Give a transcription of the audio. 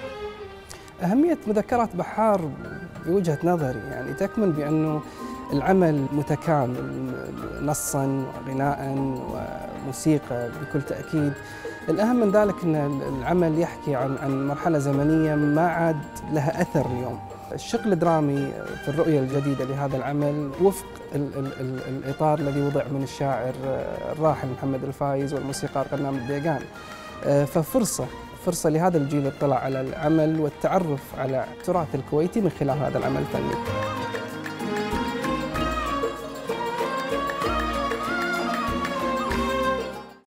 أهمية مذكرات بحار بوجهة نظري يعني تكمن بأنه العمل متكامل نصاً وغناءً وموسيقى بكل تأكيد. الأهم من ذلك أن العمل يحكي عن مرحلة زمنية ما عاد لها أثر اليوم. الشق الدرامي في الرؤية الجديدة لهذا العمل وفق الإطار الذي وضع من الشاعر الراحل محمد الفايز والموسيقار غنام الديقان. فرصة لهذا الجيل الاطلاع على العمل والتعرف على التراث الكويتي من خلال هذا العمل الفني.